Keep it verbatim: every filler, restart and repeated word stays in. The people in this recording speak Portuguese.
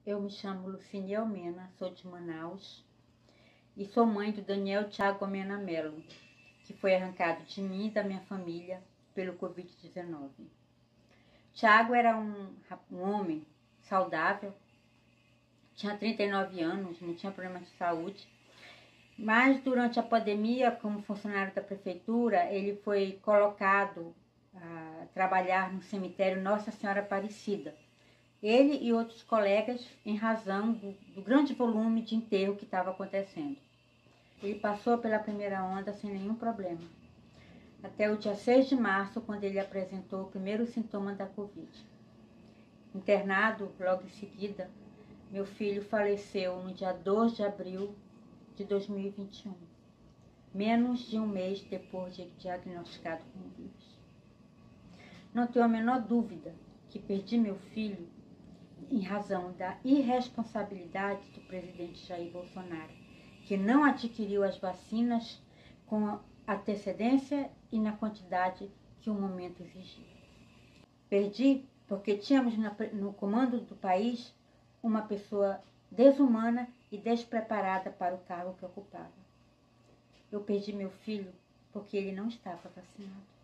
Eu me chamo Lucine Almena, sou de Manaus e sou mãe do Daniel Thiago Almena Melo, que foi arrancado de mim e da minha família pelo covid dezenove. Thiago era um, um homem saudável, tinha trinta e nove anos, não tinha problema de saúde, mas durante a pandemia, como funcionário da prefeitura, ele foi colocado a trabalhar no cemitério Nossa Senhora Aparecida. Ele e outros colegas, em razão do, do grande volume de enterro que estava acontecendo. Ele passou pela primeira onda sem nenhum problema, até o dia seis de março, quando ele apresentou o primeiro sintoma da Covid. Internado, logo em seguida, meu filho faleceu no dia dois de abril de dois mil e vinte e um, menos de um mês depois de diagnosticado com o vírus. Não tenho a menor dúvida que perdi meu filho em razão da irresponsabilidade do presidente Jair Bolsonaro, que não adquiriu as vacinas com antecedência e na quantidade que o momento exigia. Perdi porque tínhamos no comando do país uma pessoa desumana e despreparada para o cargo que ocupava. Eu perdi meu filho porque ele não estava vacinado.